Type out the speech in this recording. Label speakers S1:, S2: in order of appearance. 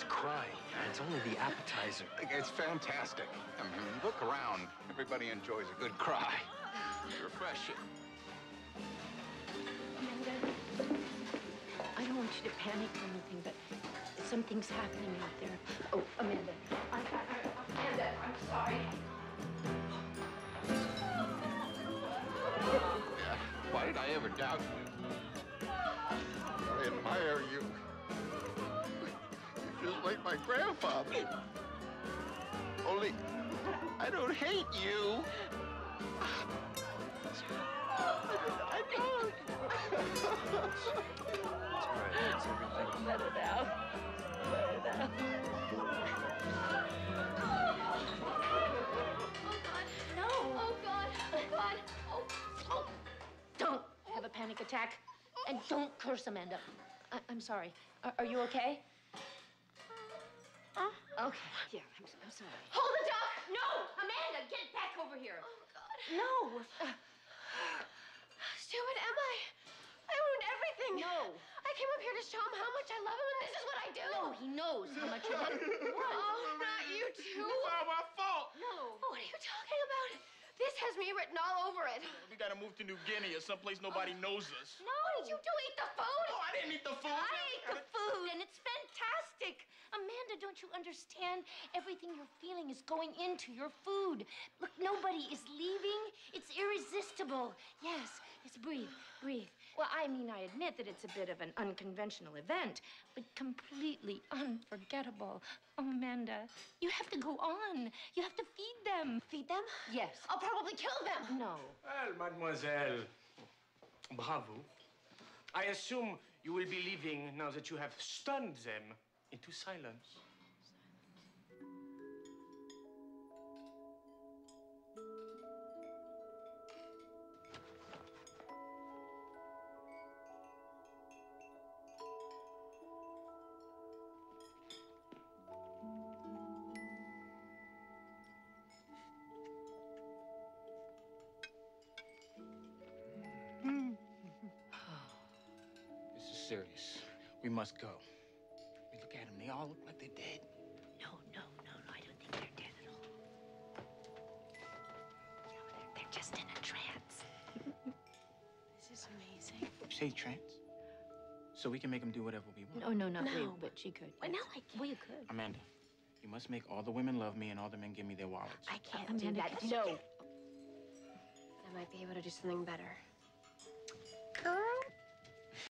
S1: She's crying, and it's only the appetizer.
S2: It's fantastic. I mean, look around. Everybody enjoys a good cry. It's refreshing.
S3: Amanda, I don't want you to panic or anything, but something's happening out there. Oh, Amanda. Amanda, I'm sorry.
S2: Yeah. Why did I ever doubt you? I admire you. You're just like my grandfather. Only, I don't hate you. I don't.
S1: It's all right. It's everything.
S3: Let it out. Let it out.
S4: Oh, God. No. Oh, God. Oh, God. Oh.
S3: Don't have a panic attack. And don't curse, Amanda. I'm sorry. Are you okay? Okay. Yeah, I'm sorry.
S4: Hold the dog.
S3: No! Amanda, get back over here.
S4: Oh, God.
S3: No.
S4: Stupid am I? I ruined everything.
S3: No.
S4: I came up here to show him how much I love him, and this is what I do.
S3: No, he knows how much you love him.
S4: Oh, not you two.
S2: It's all my fault.
S3: No.
S4: What are you talking about? This has me written all over it.
S5: We gotta move to New Guinea or someplace nobody knows us.
S4: No, what did you do? Eat the food?
S5: Oh, I didn't eat the food.
S3: I ate the food, and it's fantastic. Amanda, don't you understand? Everything you're feeling is going into your food. Look, nobody is leaving. It's irresistible. Yes, breathe, breathe. Well, I mean, I admit that it's a bit of an unconventional event, but completely unforgettable. Oh, Amanda, you have to go on. You have to feed them.
S4: Feed them?
S3: Yes.
S4: I'll probably kill them.
S3: No.
S5: Well, mademoiselle, bravo. I assume you will be leaving now that you have stunned them into silence. This is serious. We must go. We look at them, they all look like they're dead.
S3: No, I don't think they're dead at all. No, they're just in a trance.
S4: This is amazing.
S5: You say trance? So we can make them do whatever we want.
S3: No, not
S4: No.
S3: we, but she could.
S4: Well,
S3: yes.
S4: no, I can't.
S3: Well, you could.
S5: Amanda, you must make all the women love me and all the men give me their wallets.
S4: I can't
S3: Amanda,
S4: do that.
S3: no.
S4: But I might be able to do something better.